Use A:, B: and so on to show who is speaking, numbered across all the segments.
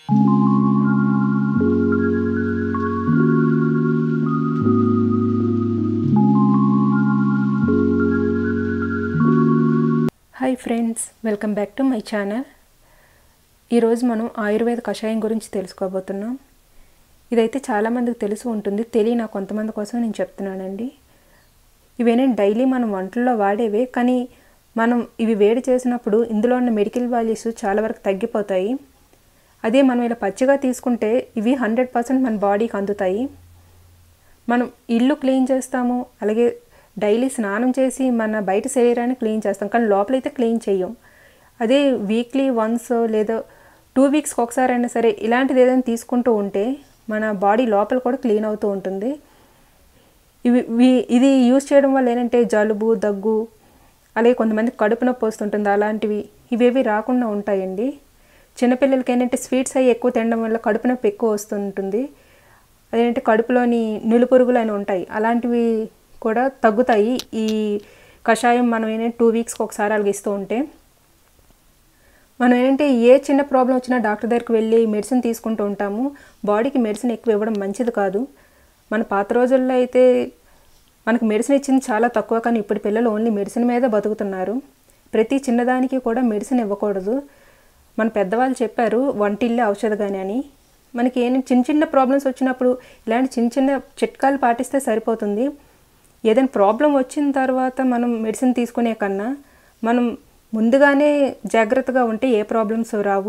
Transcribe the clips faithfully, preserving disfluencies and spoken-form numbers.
A: Hi friends, welcome back to my channel. ఈరోజు మనం ఆయుర్వేద కషాయం గురించి తెలుసుకోబోతున్నాం. ఇదైతే చాలామందికి తెలిసి ఉంటుంది, తెలియని నా కొంతమంది కోసం నేను చెప్తున్నానండి. ఇవేనండి డైలీ మనం వంటల్లో వాడేవే, కానీ మనం ఇవి వేడి చేసినప్పుడు ఇందులో ఉన్న మెడికల్ వాల్యూస్ చాలా వరకు తగ్గిపోతాయి. అదే మనం ఇలా పచ్చిగా తీసుకుంటే ఇవి హండ్రెడ్ పర్సెంట్ మన బాడీకి అందుతాయి. మనం ఇల్లు క్లీన్ చేస్తాము, అలాగే డైలీ స్నానం చేసి మన బయట శరీరాన్ని క్లీన్ చేస్తాం, కానీ లోపలైతే క్లీన్ చేయం. అదే వీక్లీ వన్స్ లేదా టూ వీక్స్కి ఒకసారి అయినా సరే ఇలాంటిది ఏదైనా తీసుకుంటూ ఉంటే మన బాడీ లోపల కూడా క్లీన్ అవుతూ ఉంటుంది. ఇవి ఇది యూజ్ చేయడం వల్ల ఏంటంటే జలుబు, దగ్గు, అలాగే కొంతమంది కడుపు నొప్పి వస్తుంటుంది, అలాంటివి ఇవేవి రాకుండా ఉంటాయండి. చిన్నపిల్లలకి ఏంటంటే స్వీట్స్ అవి ఎక్కువ తినడం వల్ల కడుపు నొప్పి ఎక్కువ వస్తుంటుంది. అదేంటంటే కడుపులోని నులిపురుగులు అని ఉంటాయి, అలాంటివి కూడా తగ్గుతాయి ఈ కషాయం మనం ఏంటంటే టూ వీక్స్కి ఒకసారి అలాగ ఇస్తూ ఉంటే. మనం ఏంటంటే ఏ చిన్న ప్రాబ్లం వచ్చినా డాక్టర్ దగ్గరికి వెళ్ళి మెడిసిన్ తీసుకుంటూ ఉంటాము. బాడీకి మెడిసిన్ ఎక్కువ ఇవ్వడం మంచిది కాదు. మన పాత రోజుల్లో అయితే మనకు మెడిసిన్ ఇచ్చింది చాలా తక్కువ, కానీ ఇప్పుడు పిల్లలు ఓన్లీ మెడిసిన్ మీద బతుకుతున్నారు. ప్రతి చిన్నదానికి కూడా మెడిసిన్ ఇవ్వకూడదు. మన పెద్దవాళ్ళు చెప్పారు వంటిల్లే ఔషధగాని అని. మనకి ఏం చిన్న చిన్న ప్రాబ్లమ్స్ వచ్చినప్పుడు ఇలాంటి చిన్న చిన్న చిట్కాలు పాటిస్తే సరిపోతుంది. ఏదైనా ప్రాబ్లం వచ్చిన తర్వాత మనం మెడిసిన్ తీసుకునే కన్నా మనం ముందుగానే జాగ్రత్తగా ఉంటే ఏ ప్రాబ్లమ్స్ రావు.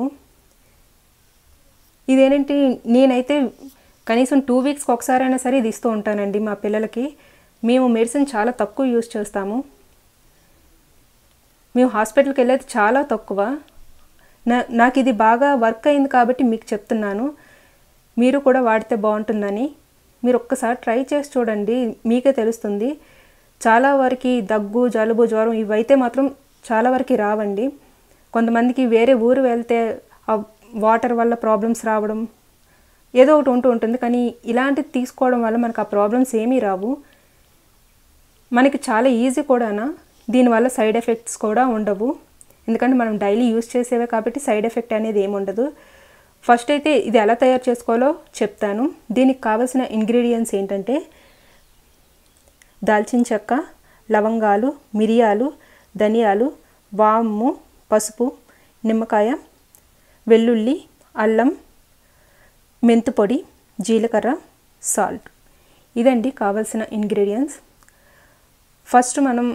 A: ఇదేంటి నేనైతే కనీసం టూ వీక్స్కి ఒకసారైనా సరే ఇది ఇస్తూ ఉంటానండి మా పిల్లలకి. మేము మెడిసిన్ చాలా తక్కువ యూజ్ చేస్తాము. మేము హాస్పిటల్కి వెళ్ళేది చాలా తక్కువ. నా నాకు ఇది బాగా వర్క్ అయింది కాబట్టి మీకు చెప్తున్నాను, మీరు కూడా వాడితే బాగుంటుందని. మీరు ఒక్కసారి ట్రై చేసి చూడండి, మీకే తెలుస్తుంది. చాలా వరకు దగ్గు, జలుబు, జ్వరం ఇవైతే మాత్రం చాలా వరకు రావండి. కొంతమందికి వేరే ఊరు వెళ్తే ఆ వాటర్ వల్ల ప్రాబ్లమ్స్ రావడం ఏదో ఒకటి ఉంటూ ఉంటుంది, కానీ ఇలాంటిది తీసుకోవడం వల్ల మనకు ఆ ప్రాబ్లమ్స్ ఏమీ రావు. మనకి చాలా ఈజీ కూడానా, దీనివల్ల సైడ్ ఎఫెక్ట్స్ కూడా ఉండవు. ఎందుకంటే మనం డైలీ యూజ్ చేసేవే కాబట్టి సైడ్ ఎఫెక్ట్ అనేది ఏమి ఉండదు. ఫస్ట్ అయితే ఇది ఎలా తయారు చేసుకోవాలో చెప్తాను. దీనికి కావాల్సిన ఇంగ్రీడియంట్స్ ఏంటంటే దాల్చిన చెక్క, లవంగాలు, మిరియాలు, ధనియాలు, వాము, పసుపు, నిమ్మకాయ, వెల్లుల్లి, అల్లం, మెంతుపొడి, జీలకర్ర, సాల్ట్. ఇదండి కావాల్సిన ఇంగ్రీడియంట్స్. ఫస్ట్ మనం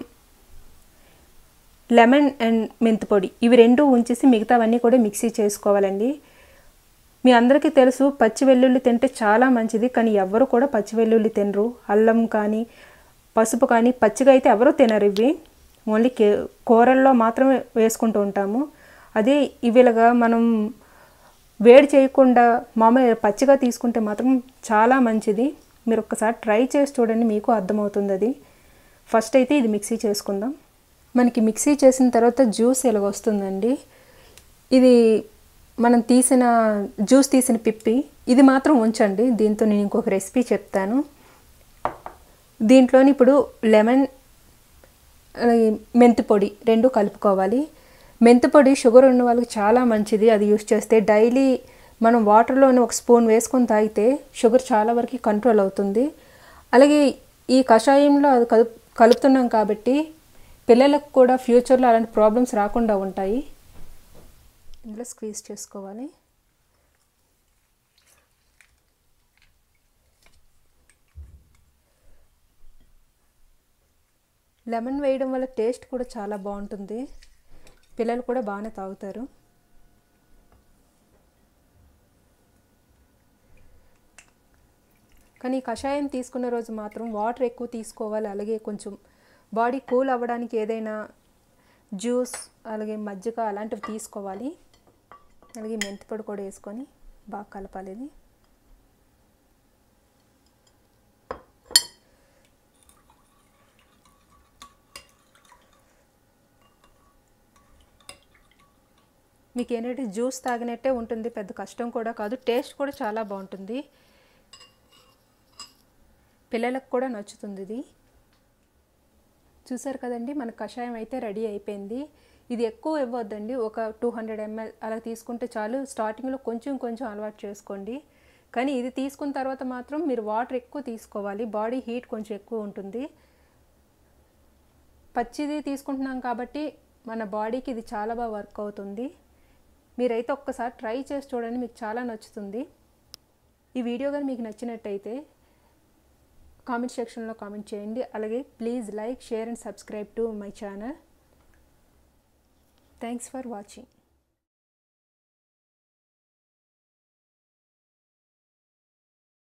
A: లెమన్ అండ్ మెంతుపొడి ఇవి రెండు ఉంచేసి మిగతావన్నీ కూడా మిక్సీ చేసుకోవాలండి. మీ అందరికీ తెలుసు పచ్చి వెల్లుల్లి తింటే చాలా మంచిది, కానీ ఎవరు కూడా పచ్చి వెల్లుల్లి తినరు. అల్లం కానీ పసుపు కానీ పచ్చిగా అయితే ఎవరు తినరు. ఇవి ఓన్లీ కే కూరల్లో మాత్రమే వేసుకుంటూ ఉంటాము. అదే ఇవిలాగా మనం వేడి చేయకుండా మామూలు పచ్చిగా తీసుకుంటే మాత్రం చాలా మంచిది. మీరు ఒక్కసారి ట్రై చేసి చూడండి, మీకు అర్థమవుతుంది అది. ఫస్ట్ అయితే ఇది మిక్సీ చేసుకుందాం. మనకి మిక్సీ చేసిన తర్వాత జ్యూస్ ఇలాగ వస్తుందండి. ఇది మనం తీసిన జ్యూస్ తీసిన పిప్పి ఇది మాత్రం ఉంచండి. దీంతో నేను ఇంకొక రెసిపీ చెప్తాను. దీంట్లోని ఇప్పుడు లెమన్, మెంతిపొడి రెండు కలుపుకోవాలి. మెంతిపొడి షుగర్ ఉన్న వాళ్ళకి చాలా మంచిది. అది యూజ్ చేస్తే డైలీ మనం వాటర్లోని ఒక స్పూన్ వేసుకొని తాగితే షుగర్ చాలా వరకు కంట్రోల్ అవుతుంది. అలాగే ఈ కషాయంలో అది కలుపు కలుపుతున్నాం కాబట్టి పిల్లలకు కూడా ఫ్యూచర్లో అలాంటి ప్రాబ్లమ్స్ రాకుండా ఉంటాయి. ఇందులో స్క్వీజ్ చేసుకోవాలి. లెమన్ వేయడం వల్ల టేస్ట్ కూడా చాలా బాగుంటుంది, పిల్లలు కూడా బాగానే తాగుతారు. కానీ కషాయం తీసుకున్న రోజు మాత్రం వాటర్ ఎక్కువ తీసుకోవాలి. అలాగే కొంచెం బాడీ కూల్ అవ్వడానికి ఏదైనా జ్యూస్ అలాగే మజ్జిగ అలాంటివి తీసుకోవాలి. అలాగే మెంతిపొడి కూడా వేసుకొని బాగా కలపాలి. ఇది మీకు ఏంటంటే జ్యూస్ తాగినట్టే ఉంటుంది, పెద్ద కష్టం కూడా కాదు. టేస్ట్ కూడా చాలా బాగుంటుంది, పిల్లలకు కూడా నచ్చుతుంది ఇది. చూసారు కదండి, మన కషాయం అయితే రెడీ అయిపోయింది. ఇది ఎక్కువ ఇవ్వద్దండి, ఒక టూ హండ్రెడ్ ఎంఎల్ అలా తీసుకుంటే చాలు. స్టార్టింగ్లో కొంచెం కొంచెం అలవాటు చేసుకోండి, కానీ ఇది తీసుకున్న తర్వాత మాత్రం మీరు వాటర్ ఎక్కువ తీసుకోవాలి, బాడీ హీట్ కొంచెం ఎక్కువ ఉంటుంది. పచ్చిది తీసుకుంటున్నాం కాబట్టి మన బాడీకి ఇది చాలా బాగా వర్క్ అవుతుంది. మీరైతే ఒక్కసారి ట్రై చేసి చూడండి, మీకు చాలా నచ్చుతుంది. ఈ వీడియో కానీ మీకు నచ్చినట్టయితే కామెంట్ సెక్షన్లో కామెంట్ చేయండి. అలాగే please like, share and subscribe to my channel. Thanks for watching.